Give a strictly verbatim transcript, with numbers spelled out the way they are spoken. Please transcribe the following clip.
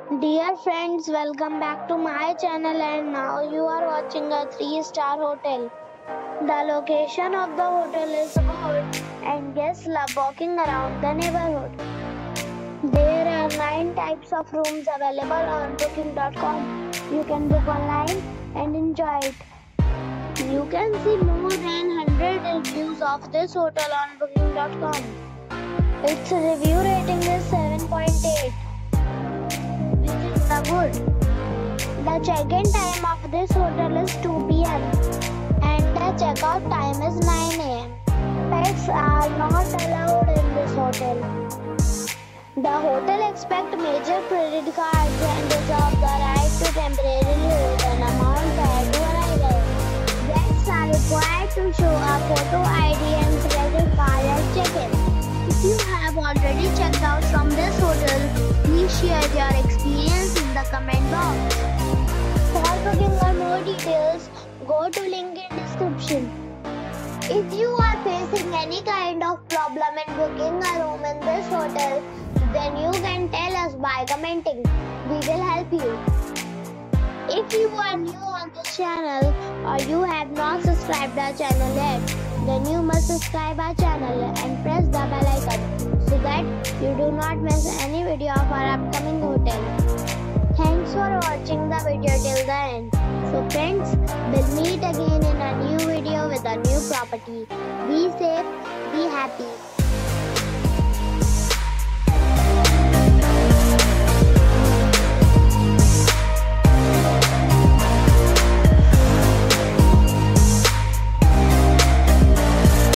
Dear friends, welcome back to my channel and now you are watching a three star hotel. The location of the hotel is good and guests love walking around the neighborhood. There are nine types of rooms available on booking dot com. You can book online and enjoy it. You can see more than one hundred reviews of this hotel on booking dot com. Its review rating is seven point eight. Which is the good. The check-in time of this hotel is two p m and the check-out time is nine a m Pets are not allowed in this hotel. The hotel accepts major credit cards and reserves the right to temporarily hold an amount prior to arrival. Guests are required to show a photo I D and credit card at check-in. If you have already checked out from this hotel, please share your experience in the comment box. For booking or more details, go to link in description. If you are facing any kind of problem in booking a room in this hotel, then you can tell us by commenting. We will help you. If you are new on this channel or you have not subscribed our channel yet, then you must subscribe our channel and press the bell icon so that you do not miss any video of our upcoming hotel. Thanks for watching the video till the end. So friends, we'll meet again in a new video with a new property. Be safe, be happy.